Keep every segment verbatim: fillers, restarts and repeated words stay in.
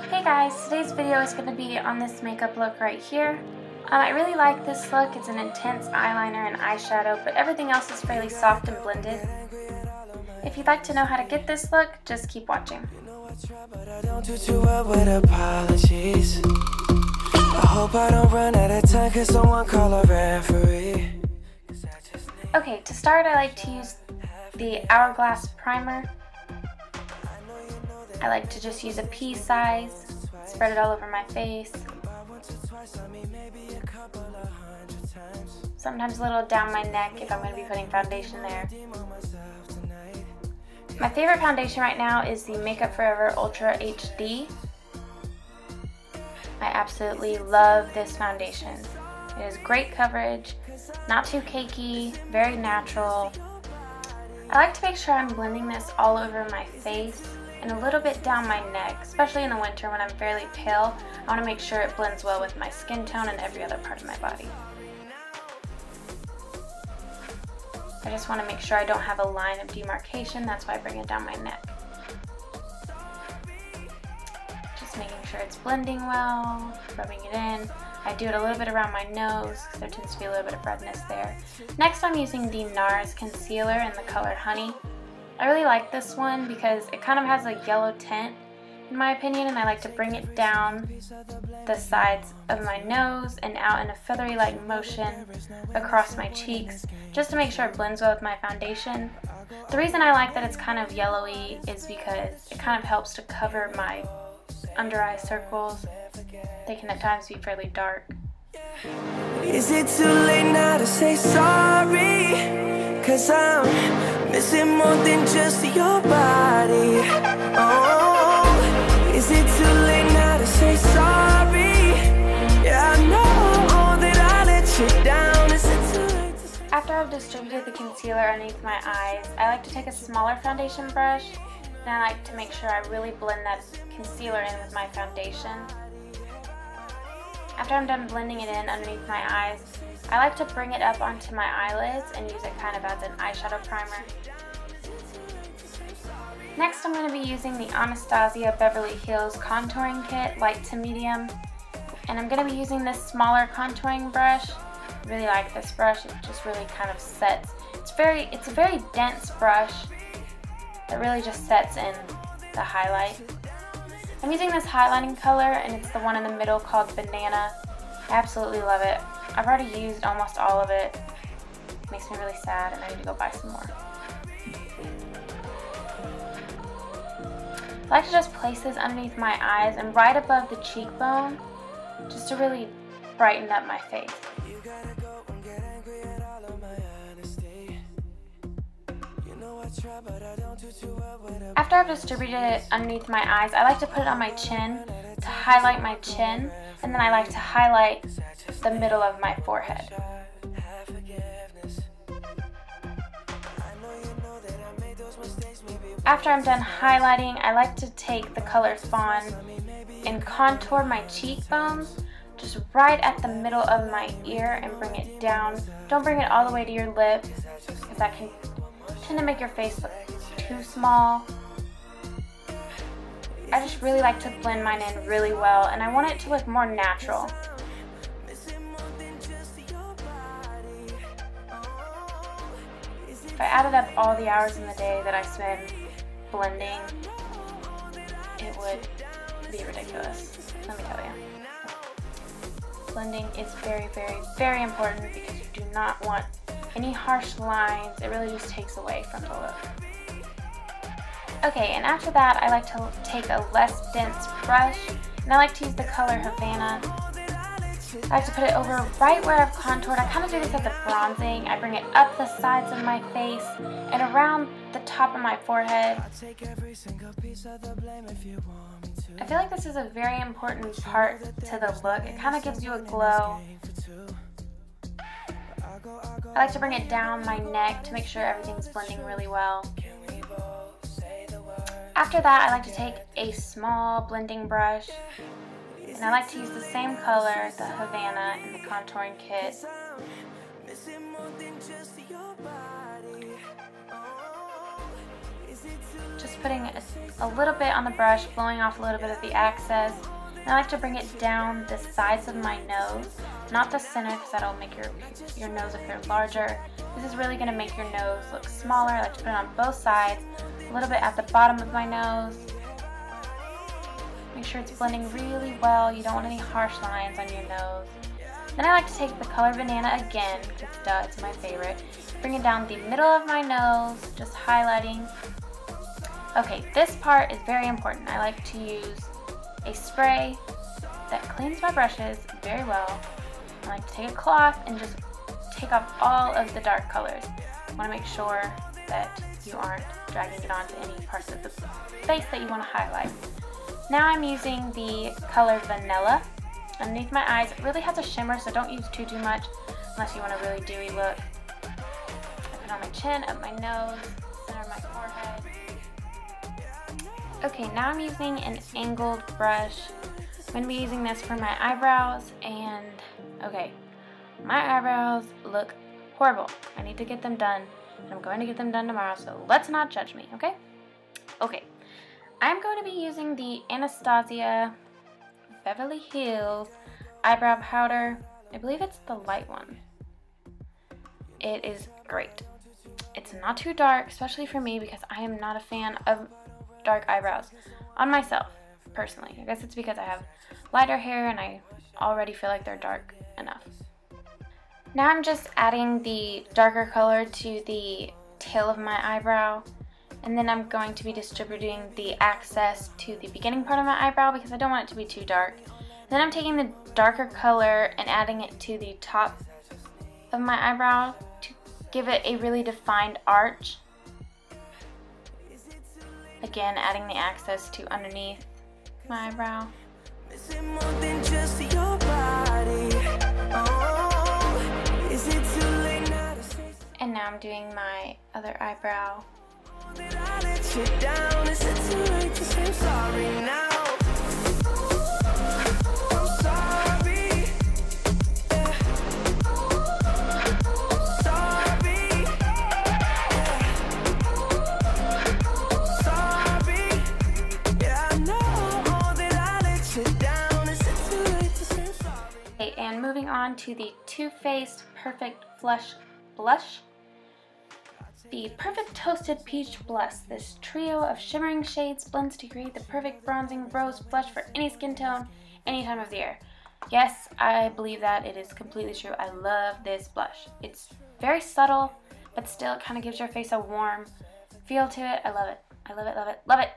Hey guys, today's video is going to be on this makeup look right here. Um, I really like this look. It's an intense eyeliner and eyeshadow, but everything else is fairly soft and blended. If you'd like to know how to get this look, just keep watching. Okay, to start I like to use the Hourglass primer. I like to just use a pea size, spread it all over my face. Sometimes a little down my neck if I'm going to be putting foundation there. My favorite foundation right now is the Makeup Forever Ultra H D. I absolutely love this foundation. It is great coverage, not too cakey, very natural. I like to make sure I'm blending this all over my face and a little bit down my neck, especially in the winter when I'm fairly pale. I want to make sure it blends well with my skin tone and every other part of my body. I just want to make sure I don't have a line of demarcation, that's why I bring it down my neck. Just making sure it's blending well, rubbing it in. I do it a little bit around my nose because there tends to be a little bit of redness there. Next I'm using the NARS concealer in the color Honey. I really like this one because it kind of has a yellow tint in my opinion, and I like to bring it down the sides of my nose and out in a feathery like motion across my cheeks just to make sure it blends well with my foundation. The reason I like that it's kind of yellowy is because it kind of helps to cover my under eye circles. They can at times be fairly dark. Is it too late now to say sorry? Cause I'm missing more than just your body. Oh, is it too late now to say sorry? Yeah, I know that I let you down. Is it too late to say... After I've distributed the concealer underneath my eyes, I like to take a smaller foundation brush and I like to make sure I really blend that concealer in with my foundation. After I'm done blending it in underneath my eyes, I like to bring it up onto my eyelids and use it kind of as an eyeshadow primer. Next I'm going to be using the Anastasia Beverly Hills Contouring Kit, light to medium. And I'm going to be using this smaller contouring brush. I really like this brush, it just really kind of sets. It's very, it's a very dense brush that really just sets in the highlight. I'm using this highlighting color and it's the one in the middle called Banana. I absolutely love it. I've already used almost all of it. It makes me really sad and I need to go buy some more. I like to just place this underneath my eyes and right above the cheekbone just to really brighten up my face. After I've distributed it underneath my eyes, I like to put it on my chin to highlight my chin, and then I like to highlight the middle of my forehead. After I'm done highlighting, I like to take the color Fawn and contour my cheekbones just right at the middle of my ear and bring it down. Don't bring it all the way to your lip because that can tend to make your face look too small. I just really like to blend mine in really well and I want it to look more natural. If I added up all the hours in the day that I spend blending, it would be ridiculous, let me tell you. Blending is very, very, very important because you do not want any harsh lines. It really just takes away from the look. Okay, and after that I like to take a less dense brush and I like to use the color Havana. I like to put it over right where I've contoured. I kind of do this as a bronzing. I bring it up the sides of my face and around the top of my forehead. I feel like this is a very important part to the look. It kind of gives you a glow. I like to bring it down my neck to make sure everything's blending really well. After that, I like to take a small blending brush and I like to use the same color, the Havana, in the contouring kit. Just just putting a, a little bit on the brush, blowing off a little bit of the excess. And I like to bring it down the sides of my nose, not the center, because that'll make your, your nose appear larger. This is really going to make your nose look smaller. I like to put it on both sides, a little bit at the bottom of my nose. Make sure it's blending really well. You don't want any harsh lines on your nose. Then I like to take the color Banana again, because duh, it's my favorite. Bring it down the middle of my nose, just highlighting. Okay, this part is very important. I like to use a spray that cleans my brushes very well. I like to take a cloth and just take off all of the dark colors. I want to make sure that you aren't dragging it onto any parts of the face that you want to highlight. Now I'm using the color Vanilla underneath my eyes. It really has a shimmer, so don't use too, too much unless you want a really dewy look. I put on my chin, up my nose, center of my forehead. Okay, now I'm using an angled brush. I'm going to be using this for my eyebrows, and okay, my eyebrows look horrible. I need to get them done, and I'm going to get them done tomorrow, so let's not judge me, okay? Okay, I'm going to be using the Anastasia Beverly Hills eyebrow powder. I believe it's the light one. It is great. It's not too dark, especially for me, because I am not a fan of dark eyebrows on myself, personally. I guess it's because I have lighter hair and I already feel like they're dark enough. Now I'm just adding the darker color to the tail of my eyebrow, and then I'm going to be distributing the access to the beginning part of my eyebrow because I don't want it to be too dark. Then I'm taking the darker color and adding it to the top of my eyebrow to give it a really defined arch. Again, adding the access to underneath my eyebrow. And now I'm doing my other eyebrow. And moving on to the Too Faced Perfect Flush Blush. The Perfect Toasted Peach Blush. This trio of shimmering shades blends to create the perfect bronzing rose blush for any skin tone, any time of the year. Yes, I believe that. It is completely true. I love this blush. It's very subtle, but still it kind of gives your face a warm feel to it. I love it. I love it, love it, love it.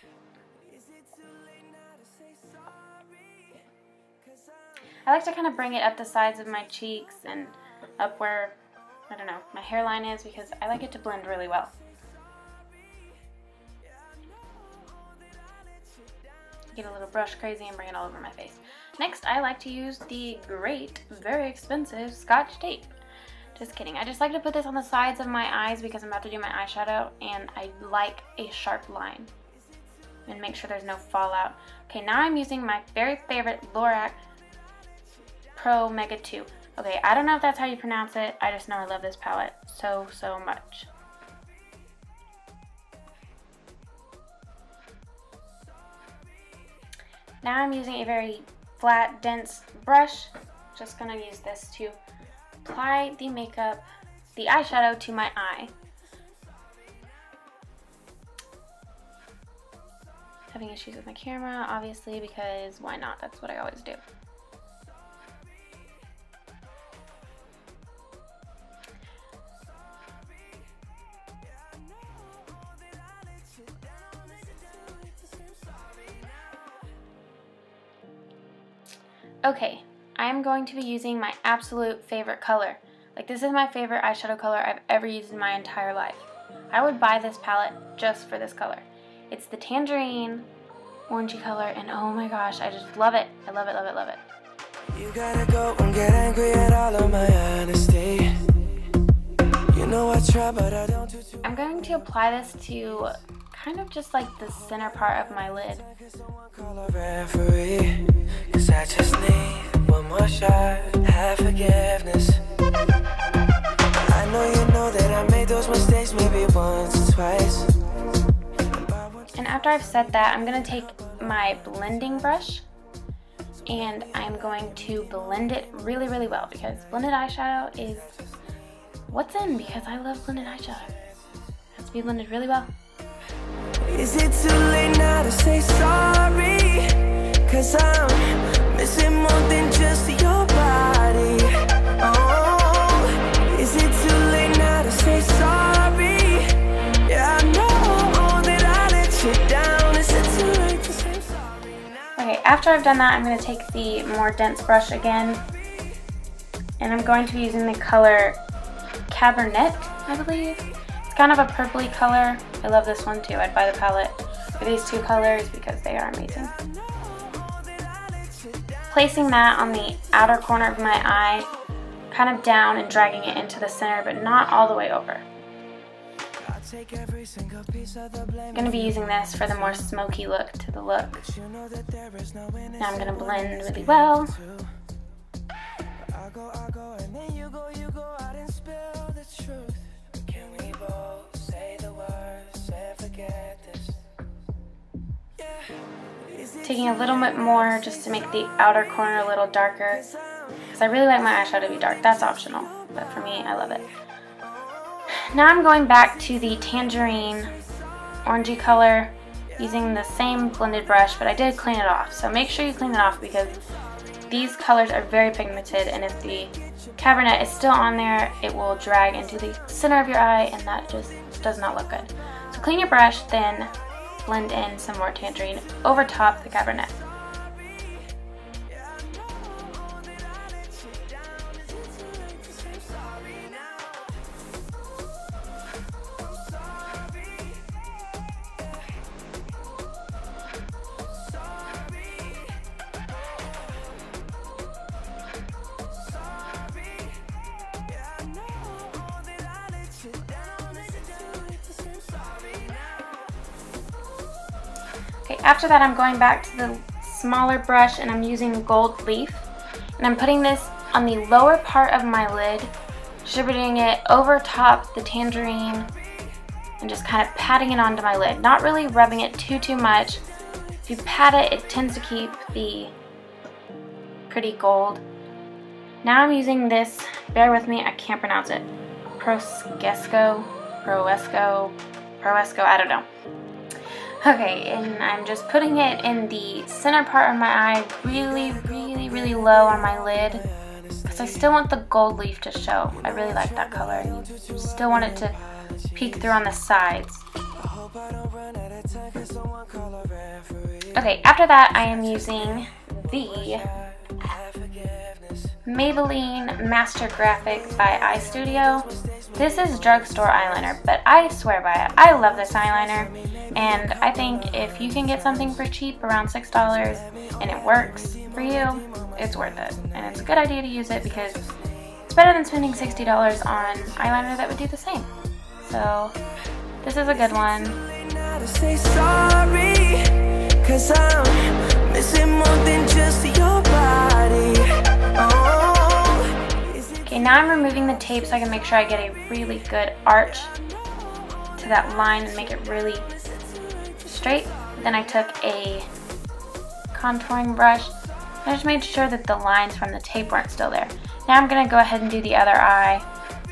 I like to kind of bring it up the sides of my cheeks and up where, I don't know, my hairline is, because I like it to blend really well. Get a little brush crazy and bring it all over my face. Next, I like to use the great, very expensive Scotch tape. Just kidding. I just like to put this on the sides of my eyes because I'm about to do my eyeshadow and I like a sharp line. And make sure there's no fallout. Okay, now I'm using my very favorite Lorac Pro Mega two. Okay, I don't know if that's how you pronounce it. I just know I love this palette so, so much. Now I'm using a very flat, dense brush. Just gonna use this to apply the makeup, the eyeshadow to my eye. Having issues with my camera, obviously, because why not? That's what I always do. Okay, I'm going to be using my absolute favorite color. Like, this is my favorite eyeshadow color I've ever used in my entire life. I would buy this palette just for this color. It's the tangerine orangey color, and oh my gosh, I just love it. I love it, love it, love it. You gotta go and get angry at all of my honesty. You know I try, but I don't do too. I'm going to apply this to kind of just like the center part of my lid. Cause I just need one more shot, have forgiveness. I know you know that I made those mistakes maybe once or twice. And after I've set that, I'm going to take my blending brush and I'm going to blend it really, really well, because blended eyeshadow is what's in, because I love blended eyeshadow. It has to be blended really well. Is it too late now to say sorry? Cause I'm missing more than just your body. Oh, is it too late now to say sorry? Yeah, I know that I let you down. Is it too late to say sorry now? Okay, after I've done that, I'm going to take the more dense brush again, and I'm going to be using the color Cabernet, I believe. It's kind of a purpley color. I love this one too. I'd buy the palette for these two colors because they are amazing. Placing that on the outer corner of my eye, kind of down and dragging it into the center, but not all the way over. I'm going to be using this for the more smoky look to the look. Now I'm going to blend really well. Taking a little bit more just to make the outer corner a little darker, because I really like my eyeshadow to be dark. That's optional, but for me, I love it. Now I'm going back to the tangerine orangey color using the same blended brush, but I did clean it off. So make sure you clean it off, because these colors are very pigmented, and if the Cabernet is still on there, it will drag into the center of your eye, and that just does not look good. So clean your brush, then blend in some more tangerine over top the Cabernet. Okay, after that I'm going back to the smaller brush and I'm using Gold Leaf, and I'm putting this on the lower part of my lid, distributing it over top the tangerine and just kind of patting it onto my lid, not really rubbing it too too much. If you pat it, it tends to keep the pretty gold. Now I'm using this, bear with me, I can't pronounce it, Prosgesco, Proesco, Proesco, I don't know. Okay, and I'm just putting it in the center part of my eye, really, really, really low on my lid, because I still want the gold leaf to show. I really like that color, and you still want it to peek through on the sides. Okay, after that I am using the Maybelline Master Graphics by Eye Studio. This is drugstore eyeliner, but I swear by it. I love this eyeliner, and I think if you can get something for cheap, around six dollars, and it works for you, it's worth it. And it's a good idea to use it because it's better than spending sixty dollars on eyeliner that would do the same. So this is a good one. Okay, now I'm removing the tape so I can make sure I get a really good arch to that line and make it really straight. Then I took a contouring brush and I just made sure that the lines from the tape weren't still there. Now I'm going to go ahead and do the other eye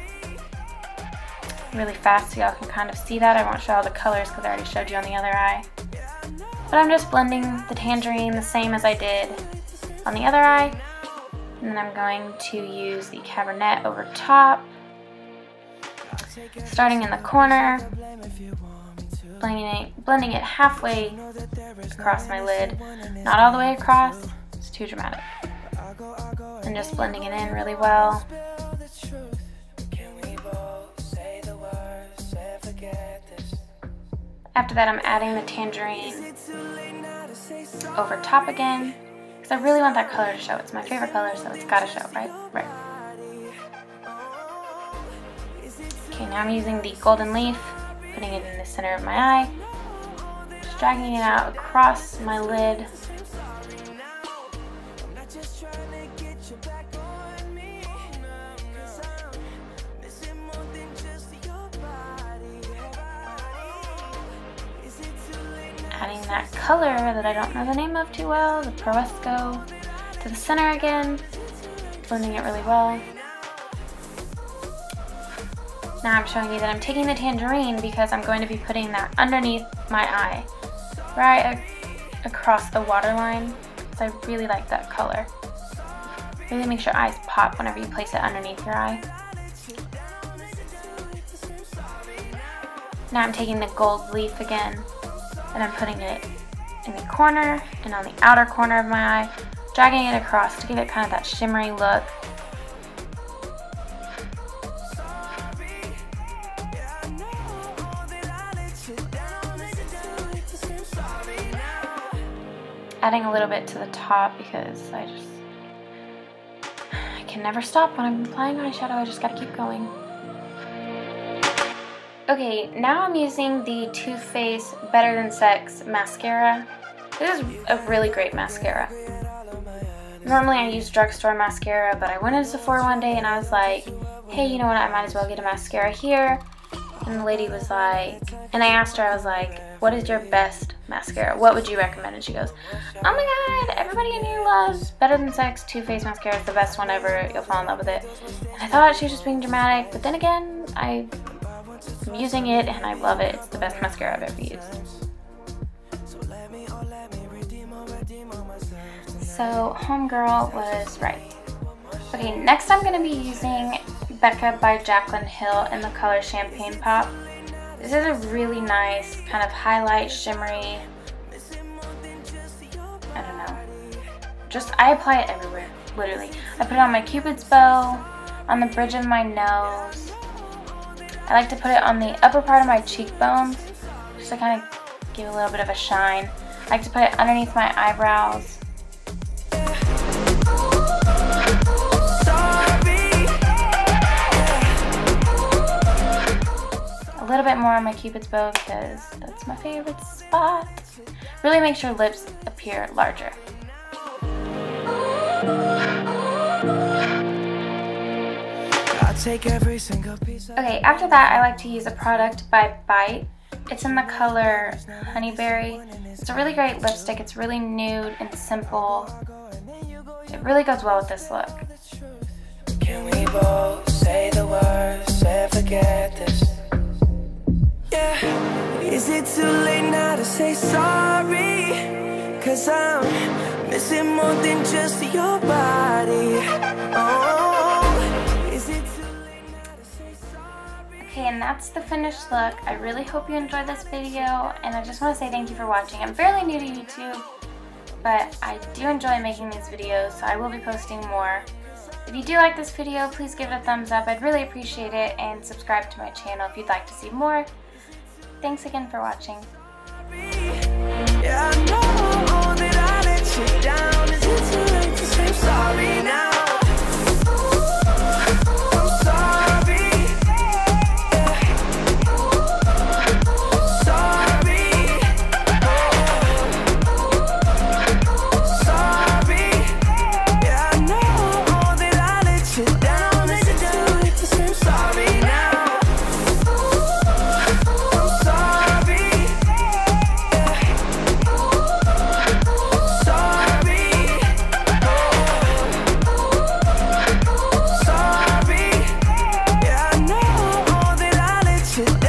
really fast so y'all can kind of see that. I won't show all the colors because I already showed you on the other eye. But I'm just blending the tangerine the same as I did on the other eye. And then I'm going to use the Cabernet over top, starting in the corner, blending it, blending it halfway across my lid, not all the way across, it's too dramatic, and just blending it in really well. After that I'm adding the tangerine over top again, because I really want that color to show. It's my favorite color, so it's gotta show, right? Right. Okay, now I'm using the golden leaf, putting it in the center of my eye, just dragging it out across my lid. that color that I don't know the name of too well, the Perovsco, to the center again, blending it really well. Now I'm showing you that I'm taking the tangerine because I'm going to be putting that underneath my eye, right across the waterline, because I really like that color. Really makes your eyes pop whenever you place it underneath your eye. Now I'm taking the gold leaf again, and I'm putting it in the corner and on the outer corner of my eye, dragging it across to give it kind of that shimmery look. Adding a little bit to the top because I just I can never stop when I'm applying eyeshadow. I just gotta keep going. Okay, now I'm using the Too Faced Better Than Sex mascara. This is a really great mascara. Normally I use drugstore mascara, but I went into Sephora one day and I was like, hey, you know what, I might as well get a mascara here. And the lady was like, and I asked her, I was like, what is your best mascara? What would you recommend? And she goes, oh my god, everybody in here loves Better Than Sex Too Faced mascara. It's the best one ever. You'll fall in love with it. And I thought she was just being dramatic, but then again, I, I'm using it and I love it. It's the best mascara I've ever used. So Homegirl was right. Okay, next I'm going to be using Becca by Jaclyn Hill in the color Champagne Pop. This is a really nice kind of highlight, shimmery, I don't know, just I apply it everywhere, literally. I put it on my Cupid's bow, on the bridge of my nose. I like to put it on the upper part of my cheekbones, just to kind of give a little bit of a shine. I like to put it underneath my eyebrows. A little bit more on my Cupid's bow because that's my favorite spot. Really makes your lips appear larger. Okay, after that I like to use a product by Bite. It's in the color Honeyberry. It's a really great lipstick. It's really nude and simple. It really goes well with this look. Can we both say the words and forget this? Yeah. Is it too late now to say sorry? Cause I'm missing more than just your body. Oh, is it too late now to say sorry? Okay, and that's the finished look. I really hope you enjoyed this video, and I just want to say thank you for watching. I'm fairly new to YouTube, but I do enjoy making these videos, so I will be posting more. If you do like this video, please give it a thumbs up. I'd really appreciate it, and subscribe to my channel if you'd like to see more. Thanks again for watching. Yeah, I know that I let you down. Is it too late to say sorry now?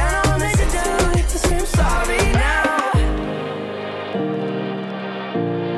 Sorry now.